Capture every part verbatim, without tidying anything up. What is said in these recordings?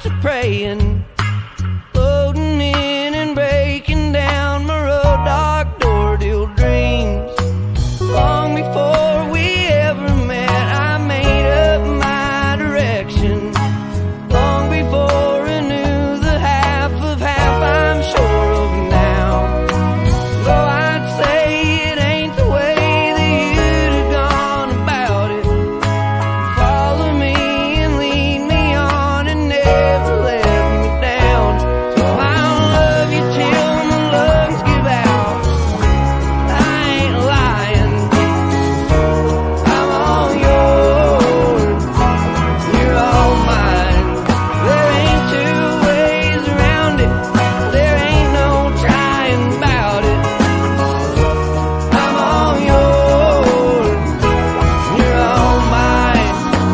to prayin', loading in and breaking down my road dog door deal dreams. Long before we ever met, I made up my direction. Long before I knew the half of half I'm sure of now. Though I'd say it ain't the way that you'd have gone about it. Follow me and lead me on and never let me down. So I'll love you till my lungs give out. I ain't lying. I'm all yours. You're all mine. There ain't two ways around it. There ain't no trying about it. I'm all yours. You're all mine.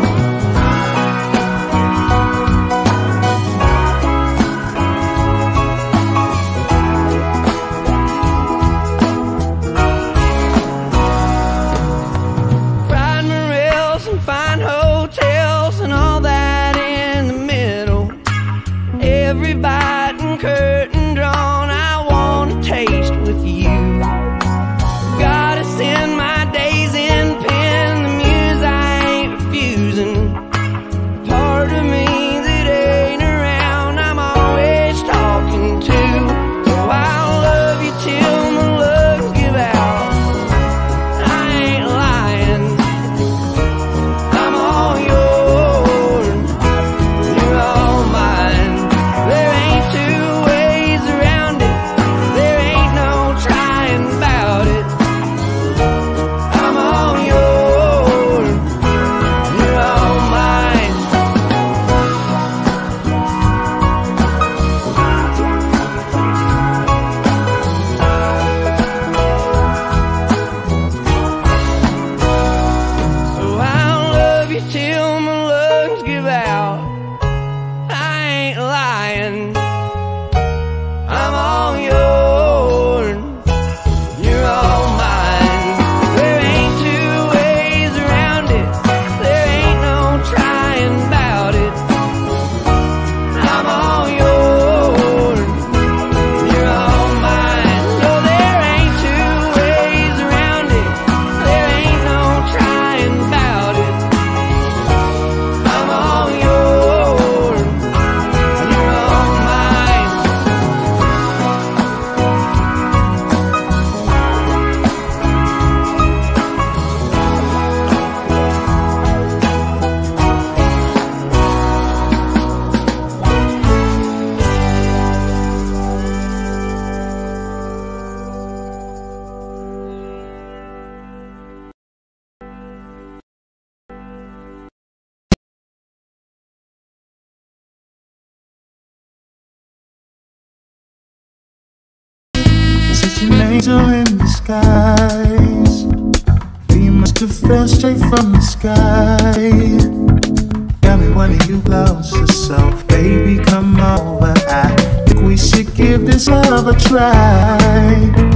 Ride my rails and find hotels and all that in the middle. Every bite and curtain drawn I want to taste with you. Gotta send my days in pen, the muse I ain't refusing. Part of me that ain't around I'm always talking to. So I'll love you till my lungs give out. I ain't lying. I'm all yours. You're all mine. There ain't two ways around it. There ain't no trying about it. I'm all yours. You're all mine. So I'll love you till my lungs give out. I ain't lying. I'm all yours. You're all mine. There ain't two ways around it. There ain't no trying about it. I'm all yours. You're all mine. No, there ain't two ways around it. There ain't no trying about it. I'm all yours. You're all mine. Such an angel in disguise. You must have fell straight from the sky. Got me wanting you closer, so baby come over. I think we should give this love a try.